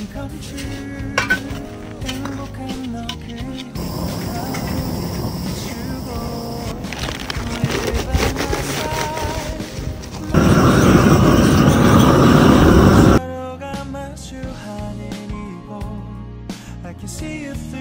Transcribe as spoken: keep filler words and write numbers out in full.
come true. 행복한 너 그리고 주고 Live by my side. 서로가 마주하는 이곳 I can see you through